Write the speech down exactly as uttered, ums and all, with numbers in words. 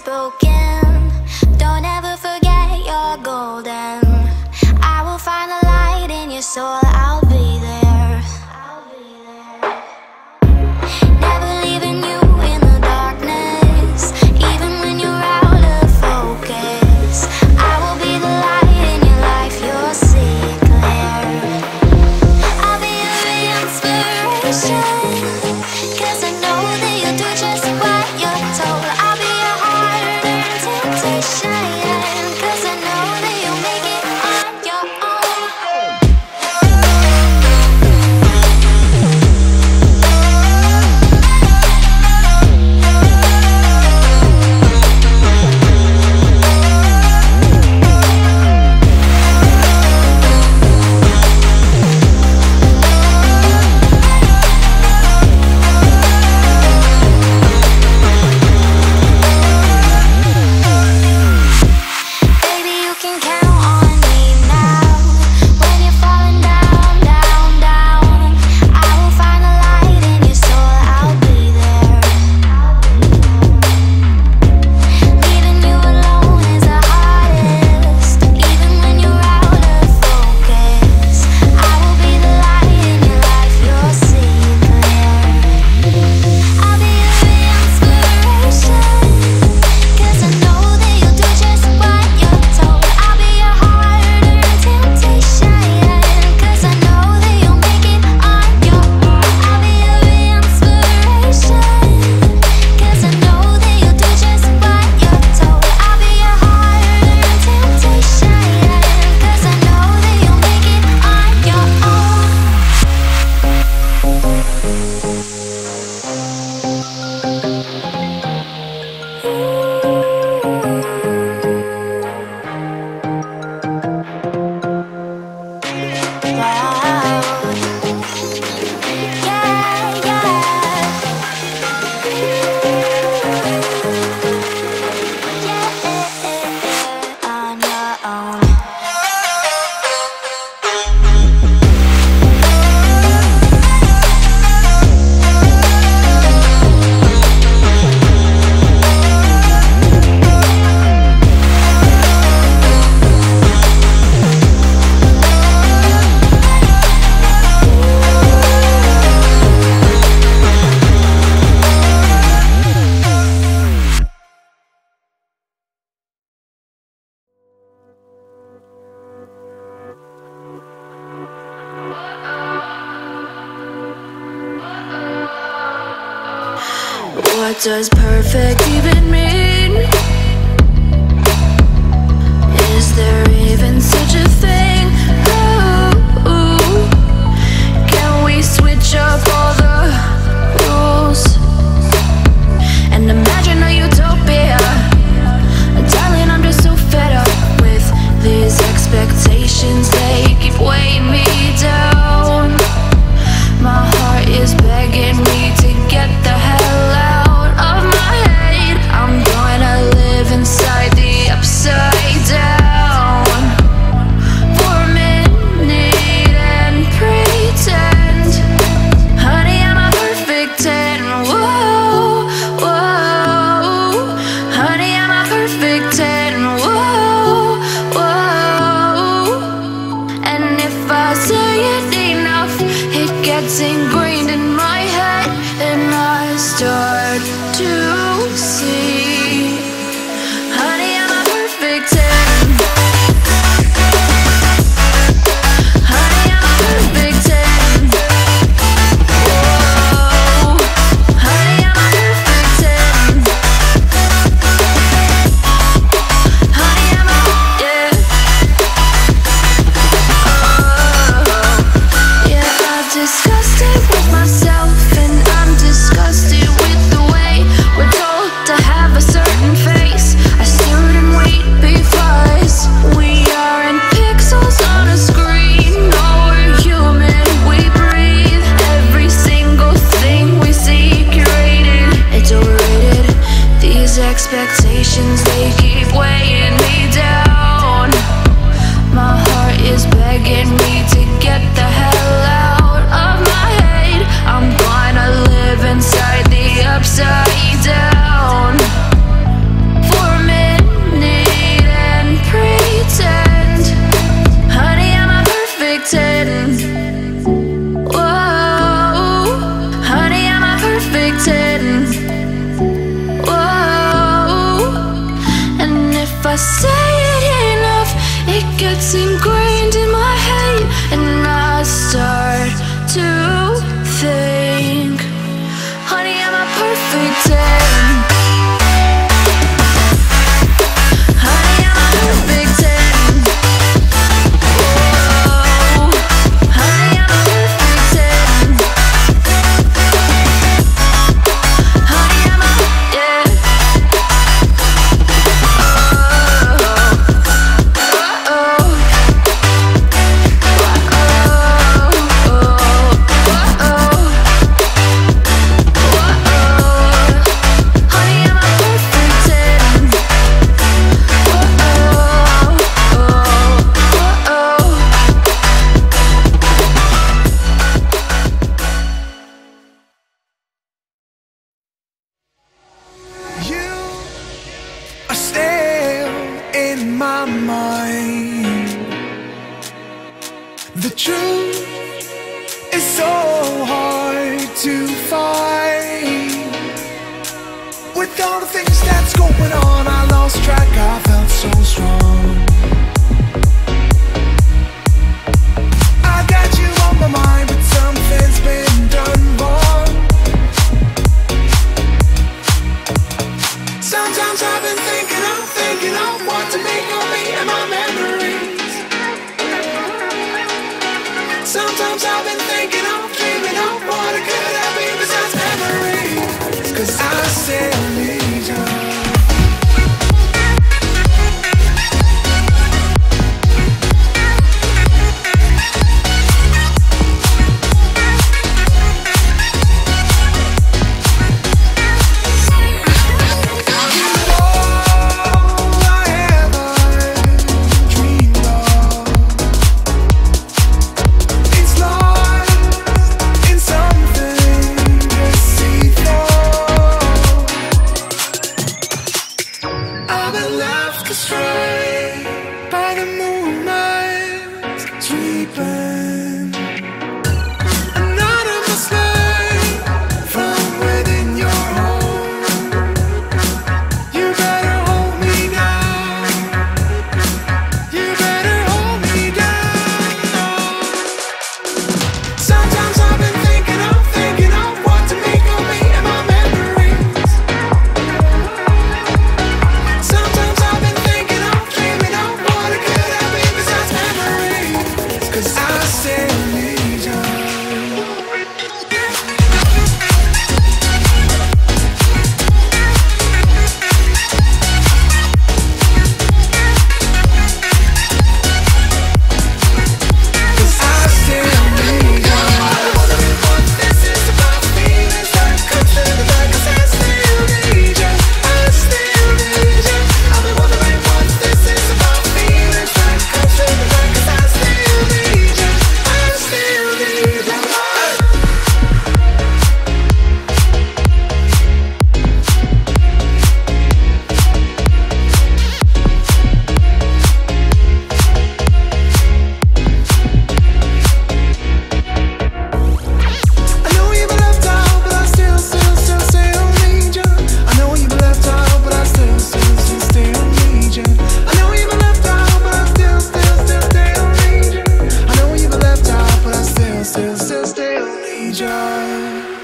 broken. Don't ever forget you're golden. I will find a light in your soul, I'll be there. Never leaving you in the darkness, even when you're out of focus. I will be the light in your life, you'll see it clear. I'll be your inspiration, 'cause I know that you'll do just what you're told. I'll be your heart and temptation, 'cause I know that you'll make it on your own. Baby, you can count on me now. When you're falling down, down, down, I will find a light in your soul, I'll be there. Leaving you alone is the hardest, even when you're out of focus. I will be the light in your life, you'll see it clear. I'll be your inspiration, 'cause I know that you'll do just what you're told. I'll be your heart and temptation, 'cause I know that you'll make it on your own. I'll be your inspiration, 'cause I know that you'll do just what you're told. I'll be your heart and temptation, 'cause I know that you'll make it on your own. Wow. Yeah, yeah. On your own. What does perfect even mean? Is there even such a thing? Ooh, can we switch up all the rules and imagine a utopia? Darling, I'm just so fed up with these expectations. They keep weighing me down. My heart is begging me to get the hell out of my head. I'm gonna live inside the upside down for a minute and pretend, honey, I'm a perfect ten. Whoa, whoa, honey, I'm a perfect ten. Whoa, whoa, and if I say it enough, it gets ingrained in my head, and I start to see, honey, I'm a perfect ten. Honey, I'm a perfect ten. Whoa, honey, I'm a perfect ten. Honey, I'm a, yeah. Oh, yeah, I've discussed it with myself, and I'm disgusted with the way we're told to have a certain face. I stood and wait because we aren't pixels on a screen. No, we're human, we breathe. Every single thing we see curated. It's overrated. These expectations, they keep weighing me down. My heart is begging me to get the hell out of my head. I'm gonna live inside the upside down for I say it enough, it gets ingrained in my head, and I start to think, honey, I'm a perfect ten. Honey, I'm a perfect ten. Whoa, honey, I'm a perfect ten. Honey, I'm a, yeah. The truth is so hard to find. With all the things that's going on, I lost track, I felt so strong. I got you on my mind, but something's been done wrong. Sometimes I've been thinking, I'm thinking of what to make of me and my memories. Sometimes I've been thinking, I'm dreaming of what it could have been besides memories. 'Cause I still need you. Still, still, still need you.